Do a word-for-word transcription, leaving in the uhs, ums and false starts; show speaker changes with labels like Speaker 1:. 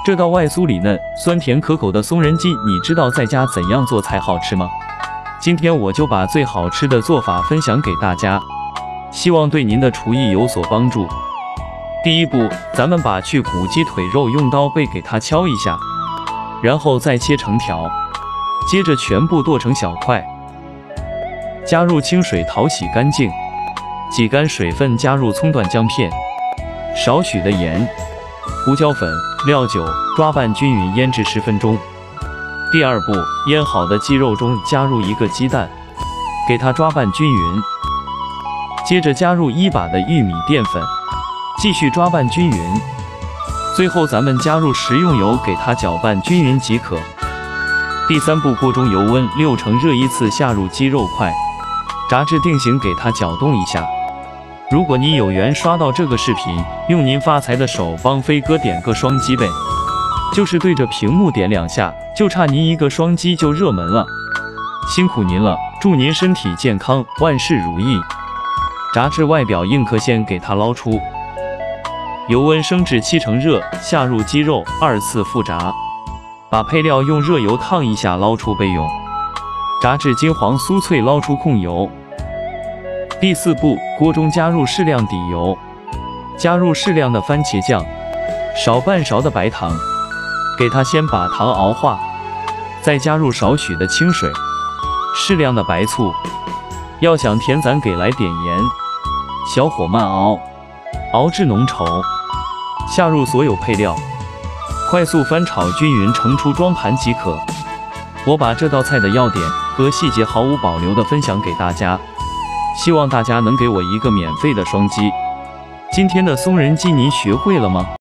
Speaker 1: 这道外酥里嫩、酸甜可口的松仁鸡，你知道在家怎样做才好吃吗？今天我就把最好吃的做法分享给大家，希望对您的厨艺有所帮助。第一步，咱们把去骨鸡腿肉用刀背给它敲一下，然后再切成条，接着全部剁成小块，加入清水淘洗干净，挤干水分，加入葱段姜片，少许的盐、胡椒粉、料酒，抓拌均匀，腌制十分钟。第二步，腌好的鸡肉中加入一个鸡蛋，给它抓拌均匀，接着加入一把的玉米淀粉，继续抓拌均匀，最后咱们加入食用油，给它搅拌均匀即可。第三步，锅中油温六成热，依次下入鸡肉块，炸至定型，给它搅动一下。如果你有缘刷到这个视频，用您发财的手帮飞哥点个双击呗，就是对着屏幕点两下，就差您一个双击就热门了，辛苦您了，祝您身体健康，万事如意。炸至外表硬壳，先给它捞出，油温升至七成热，下入鸡肉，二次复炸，把配料用热油烫一下，捞出备用。炸至金黄酥脆，捞出控油。第四步，锅中加入适量底油，加入适量的番茄酱，少半勺的白糖，给它先把糖熬化，再加入少许的清水，适量的白醋，要想甜咱给来点盐，小火慢熬，熬至浓稠，下入所有配料，快速翻炒均匀，盛出装盘即可。我把这道菜的要点和细节毫无保留地分享给大家，希望大家能给我一个免费的双击。今天的松仁鸡您学会了吗？